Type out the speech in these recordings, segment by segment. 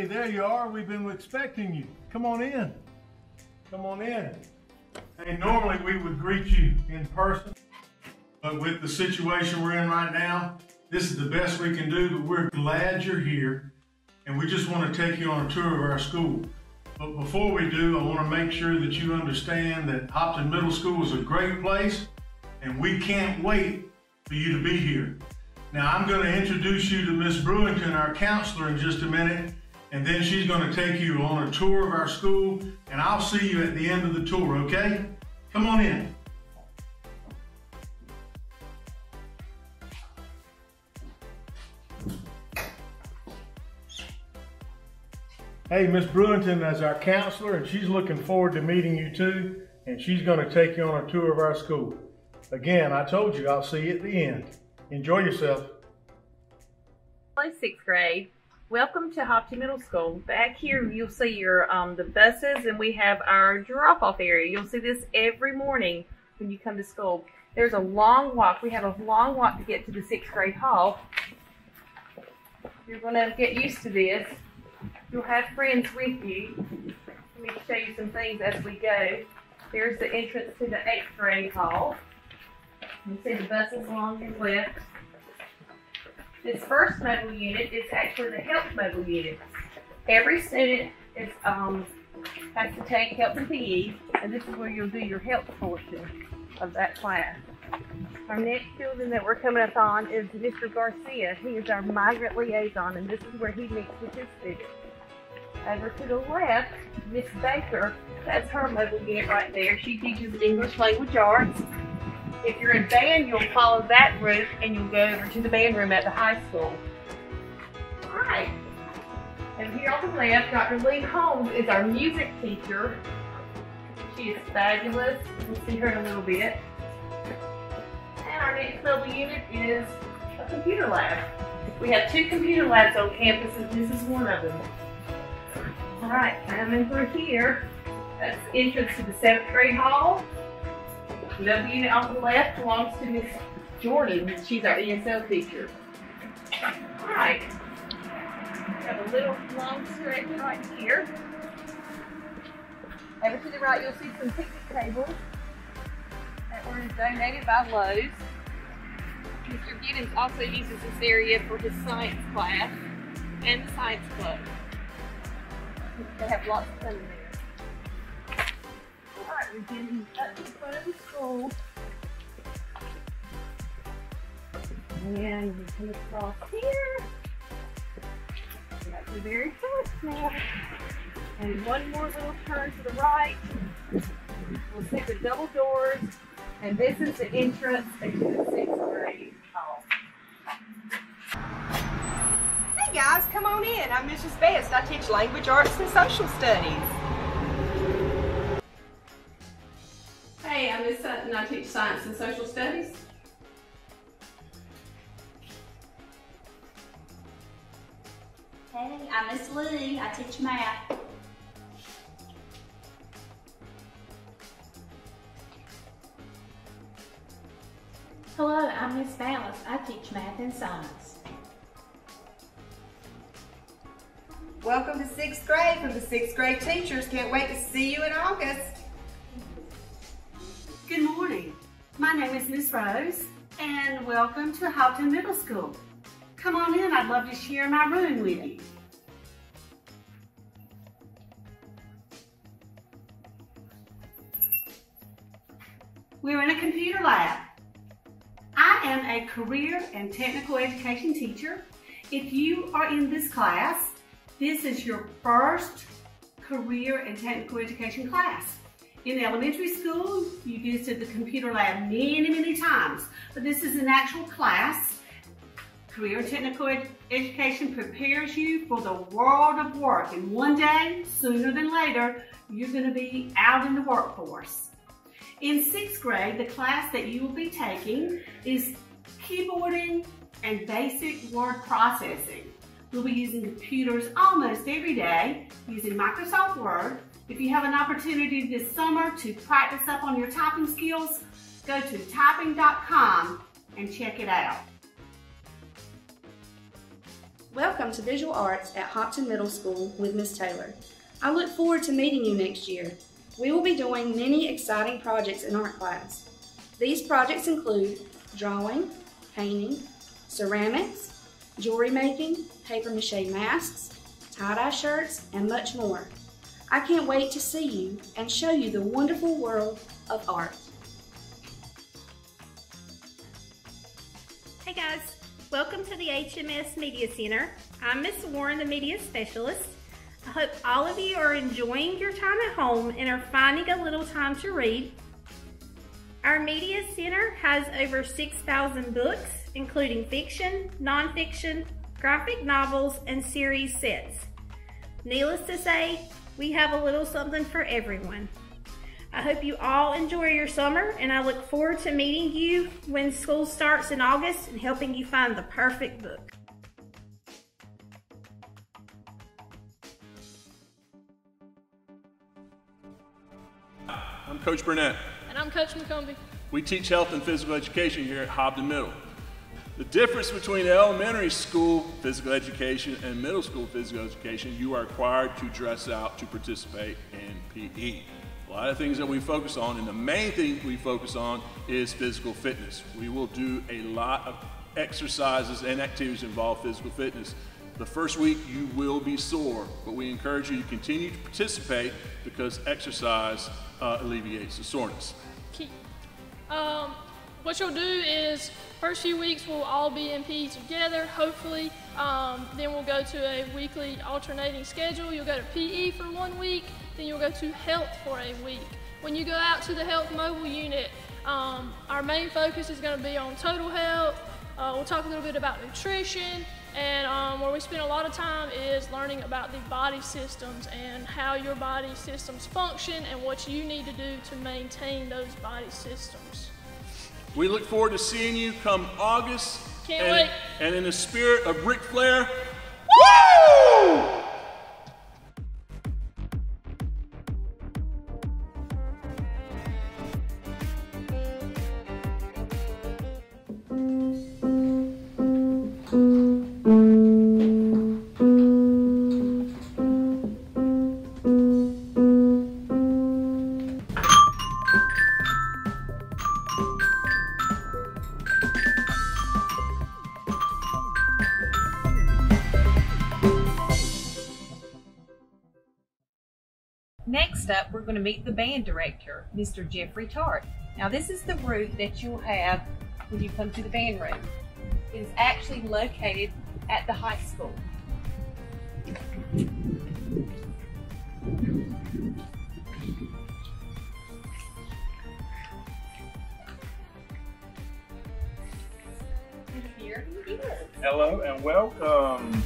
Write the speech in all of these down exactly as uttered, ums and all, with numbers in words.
Hey, there you are. We've been expecting you. Come on in. Come on in. Hey, normally we would greet you in person, but with the situation we're in right now, this is the best we can do, but we're glad you're here, and we just want to take you on a tour of our school. But before we do, I want to make sure that you understand that Hopton Middle School is a great place, and we can't wait for you to be here. Now, I'm going to introduce you to Miss Brewington, our counselor, in just a minute, and then she's going to take you on a tour of our school, and I'll see you at the end of the tour, okay? Come on in. Hey, Miss Brewington is our counselor, and she's looking forward to meeting you too, and she's going to take you on a tour of our school. Again, I told you I'll see you at the end. Enjoy yourself. Hello, sixth grade. Welcome to Hopton Middle School. Back here you'll see your um, the buses, and we have our drop-off area. You'll see this every morning when you come to school. There's a long walk. We have a long walk to get to the sixth grade hall. You're going to get used to this. You'll have friends with you. Let me show you some things as we go. There's the entrance to the eighth grade hall. You see the buses along your left. This first mobile unit is actually the health mobile unit. Every student is um, has to take health and P E, and this is where you'll do your health portion of that class. Our next building that we're coming up on is Mister Garcia. He is our migrant liaison, and this is where he meets with his students. Over to the left, Miss Baker, that's her mobile unit right there. She teaches English language arts. If you're in band, you'll follow that route and you'll go over to the band room at the high school. All right. And here on the left, Doctor Lee Holmes is our music teacher. She is fabulous. We'll see her in a little bit. And our next mobile unit is a computer lab. We have two computer labs on campus, and this is one of them. All right, coming through here, that's the entrance to the seventh grade hall. The W unit on the left belongs to Miss Jordan. She's our E S L teacher. All right, we have a little long stretch right here. Over to the right, you'll see some picnic tables that were donated by Lowe's. Mister Giddens also uses this area for his science class and the science club. They have lots of fun in there. Alright, we're getting up to the front of the school. And we come across here. That's the very first now. And one more little turn to the right. We'll see the double doors. And this is the entrance into the sixth grade hall. Hey guys, come on in. I'm Missus Best. I teach language arts and social studies. Hey, I'm Miss Sutton. I teach science and social studies. Hey, I'm Miss Lee. I teach math. Hello, I'm Miss Balance. I teach math and science. Welcome to sixth grade from the sixth grade teachers. Can't wait to see you in August. Good morning. My name is Miss Rose, and welcome to Hopton Middle School. Come on in. I'd love to share my room with you. We're in a computer lab. I am a career and technical education teacher. If you are in this class, this is your first career and technical education class. In elementary school, you visited the computer lab many, many times, but this is an actual class. Career and technical ed education prepares you for the world of work, and one day, sooner than later, you're going to be out in the workforce. In sixth grade, the class that you will be taking is keyboarding and basic word processing. We'll be using computers almost every day using Microsoft Word. If you have an opportunity this summer to practice up on your typing skills, go to typing dot com and check it out. Welcome to Visual Arts at Hopton Middle School with Miz Taylor. I look forward to meeting you next year. We will be doing many exciting projects in art class. These projects include drawing, painting, ceramics, jewelry making, paper mache masks, tie-dye shirts, and much more. I can't wait to see you and show you the wonderful world of art. Hey guys, welcome to the H M S Media Center. I'm Miss Warren, the Media Specialist. I hope all of you are enjoying your time at home and are finding a little time to read. Our Media Center has over six thousand books, including fiction, nonfiction, graphic novels, and series sets. Needless to say, we have a little something for everyone. I hope you all enjoy your summer, and I look forward to meeting you when school starts in August and helping you find the perfect book. I'm Coach Burnett. And I'm Coach McCombie. We teach health and physical education here at Hopton Middle. The difference between elementary school physical education and middle school physical education, you are required to dress out to participate in P E. A lot of things that we focus on, and the main thing we focus on is physical fitness. We will do a lot of exercises and activities that involve physical fitness. The first week you will be sore, but we encourage you to continue to participate because exercise uh, alleviates the soreness. Key. Um, what you'll do is, first few weeks we'll all be in P E together, hopefully. Um, then we'll go to a weekly alternating schedule. You'll go to P E for one week, then you'll go to health for a week. When you go out to the health mobile unit, um, our main focus is going to be on total health. Uh, we'll talk a little bit about nutrition, and um, where we spend a lot of time is learning about the body systems and how your body systems function and what you need to do to maintain those body systems. We look forward to seeing you come August. Can't and, wait. And in the spirit of Ric Flair, woo! Next up, we're going to meet the band director, Mister Jeffrey Tart. Now, this is the route that you'll have when you come to the band room. It is actually located at the high school. And here he is. Hello and welcome.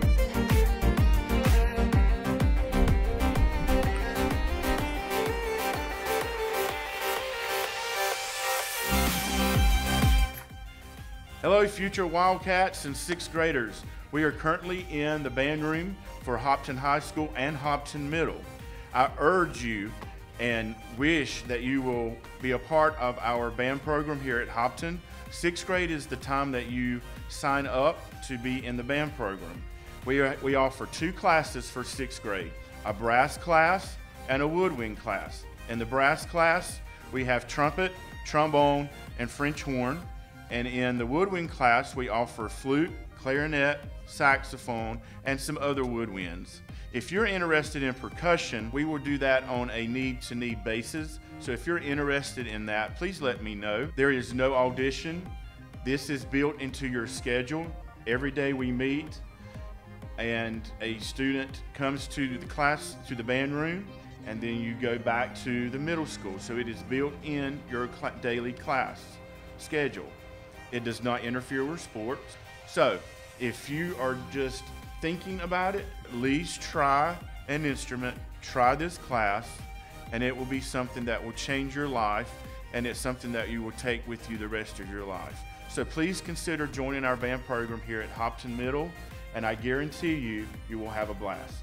Hello, future Wildcats and sixth graders. We are currently in the band room for Hopton High School and Hopton Middle. I urge you and wish that you will be a part of our band program here at Hopton. Sixth grade is the time that you sign up to be in the band program. We, are, we offer two classes for sixth grade, a brass class and a woodwind class. In the brass class, we have trumpet, trombone, and French horn. And in the woodwind class, we offer flute, clarinet, saxophone, and some other woodwinds. If you're interested in percussion, we will do that on a need-to-need basis. So if you're interested in that, please let me know. There is no audition. This is built into your schedule. Every day we meet, and a student comes to the class, to the band room, and then you go back to the middle school. So it is built in your cl- daily class schedule. It does not interfere with sports. So if you are just thinking about it, at least try an instrument, try this class, and it will be something that will change your life, and it's something that you will take with you the rest of your life. So please consider joining our band program here at Hopton Middle, and I guarantee you, you will have a blast.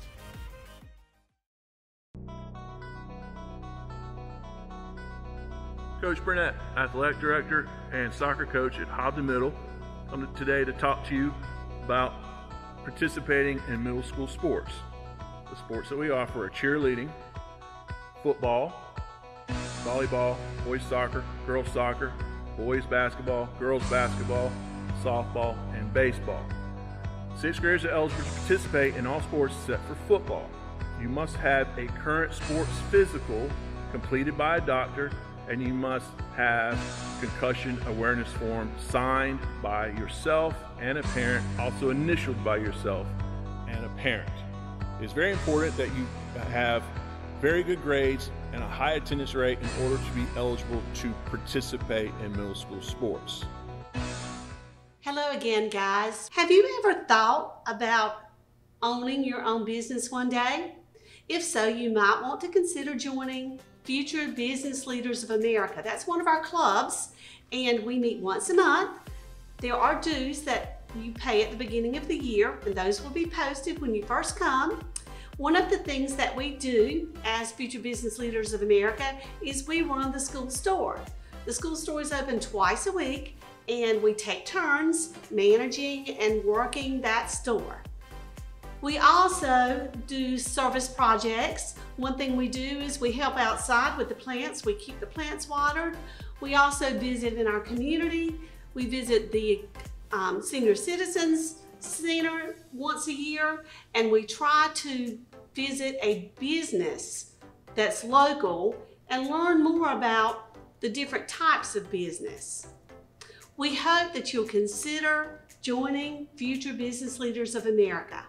Coach Burnett, Athletic Director and Soccer Coach at Hopton Middle. I'm today to talk to you about participating in middle school sports. The sports that we offer are cheerleading, football, volleyball, boys soccer, girls soccer, boys basketball, girls basketball, softball, and baseball. Sixth graders are eligible to participate in all sports except for football. You must have a current sports physical completed by a doctor, and you must have concussion awareness form signed by yourself and a parent, also initialed by yourself and a parent. It's very important that you have very good grades and a high attendance rate in order to be eligible to participate in middle school sports. Hello again, guys. Have you ever thought about owning your own business one day? If so, you might want to consider joining Future Business Leaders of America. That's one of our clubs, and we meet once a month. There are dues that you pay at the beginning of the year, and those will be posted when you first come. One of the things that we do as Future Business Leaders of America is we run the school store. The school store is open twice a week, and we take turns managing and working that store. We also do service projects. One thing we do is we help outside with the plants. We keep the plants watered. We also visit in our community. We visit the um, Senior Citizens Center once a year, and we try to visit a business that's local and learn more about the different types of business. We hope that you'll consider joining Future Business Leaders of America.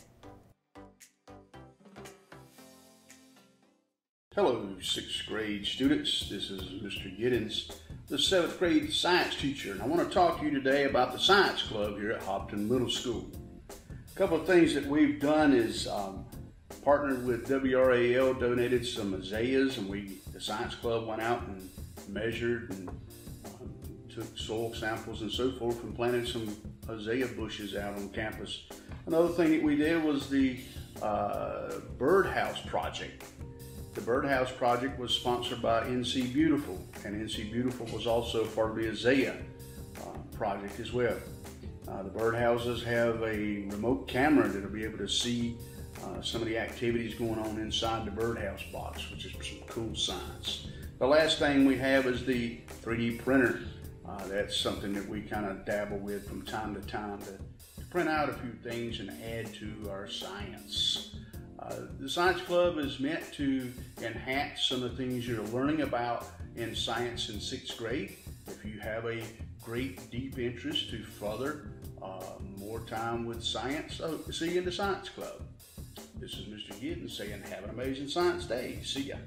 Hello, sixth grade students. This is Mister Giddens, the seventh grade science teacher, and I want to talk to you today about the Science Club here at Hopton Middle School. A couple of things that we've done is um, partnered with W R A L, donated some azaleas, and we, the Science Club, went out and measured and um, took soil samples and so forth and planted some azalea bushes out on campus. Another thing that we did was the uh, birdhouse project. The Birdhouse Project was sponsored by N C Beautiful, and N C Beautiful was also part of the Azalea uh, project as well. Uh, the birdhouses have a remote camera that'll be able to see uh, some of the activities going on inside the birdhouse box, which is some cool science. The last thing we have is the three D printer. Uh, that's something that we kind of dabble with from time to time to, to print out a few things and add to our science. Uh, the Science Club is meant to enhance some of the things you're learning about in science in sixth grade. If you have a great deep interest to further uh, more time with science, so see you in the Science Club. This is Mister Giddens saying have an amazing science day. See ya.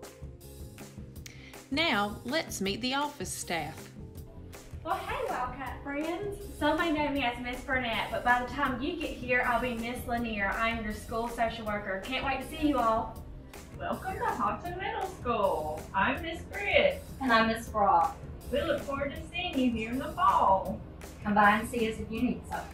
Now let's meet the office staff. Well, hey, Wildcat friends. Some may know me as Miss Burnett, but by the time you get here, I'll be Miss Lanier. I am your school social worker. Can't wait to see you all. Welcome to Hopton Middle School. I'm Miss Britt. And I'm Miss Brock. We look forward to seeing you here in the fall. Come by and see us if you need something.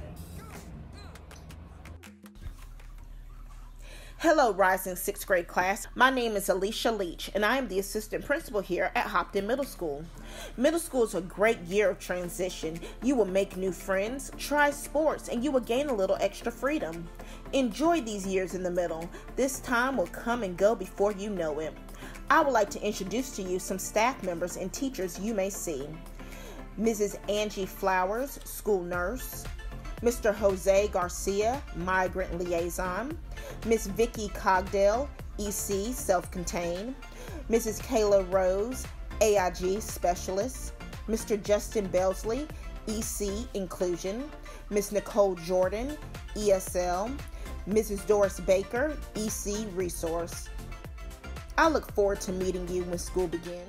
Hello, rising sixth grade class. My name is Alicia Leach, and I am the assistant principal here at Hopton Middle School. Middle school is a great year of transition. You will make new friends, try sports, and you will gain a little extra freedom. Enjoy these years in the middle. This time will come and go before you know it. I would like to introduce to you some staff members and teachers you may see. Missus Angie Flowers, school nurse. Mister Jose Garcia, migrant liaison. Miss Vicki Cogdell, E C, self-contained. Missus Kayla Rose, A I G specialist. Mister Justin Belsley, E C, inclusion. Miss Nicole Jordan, E S L. Missus Doris Baker, E C, resource. I look forward to meeting you when school begins.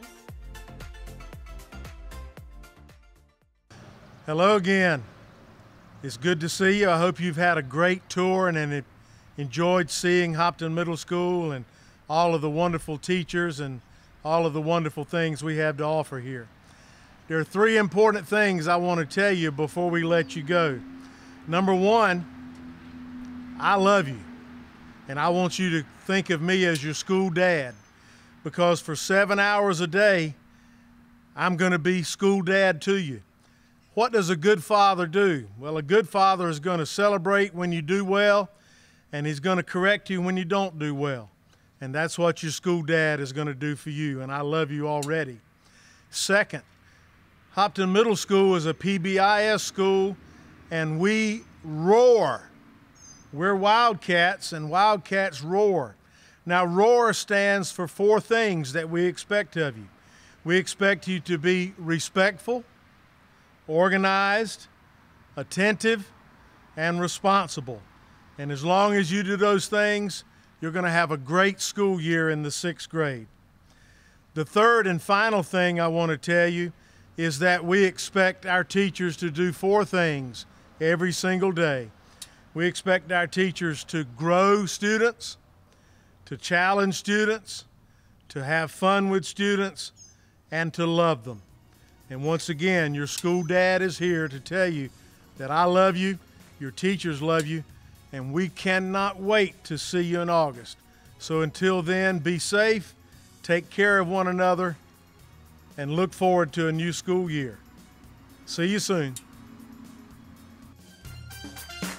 Hello again. It's good to see you. I hope you've had a great tour and, and enjoyed seeing Hopton Middle School and all of the wonderful teachers and all of the wonderful things we have to offer here. There are three important things I want to tell you before we let you go. Number one, I love you, and I want you to think of me as your school dad, because for seven hours a day, I'm going to be school dad to you. What does a good father do? Well, a good father is going to celebrate when you do well, and he's going to correct you when you don't do well. And that's what your school dad is going to do for you, and I love you already. Second, Hopton Middle School is a P B I S school, and we roar. We're Wildcats, and Wildcats roar. Now, ROAR stands for four things that we expect of you. We expect you to be respectful, organized, attentive, and responsible. And as long as you do those things, you're going to have a great school year in the sixth grade. The third and final thing I want to tell you is that we expect our teachers to do four things every single day. We expect our teachers to grow students, to challenge students, to have fun with students, and to love them. And once again, your school dad is here to tell you that I love you, your teachers love you, and we cannot wait to see you in August. So until then, be safe, take care of one another, and look forward to a new school year. See you soon.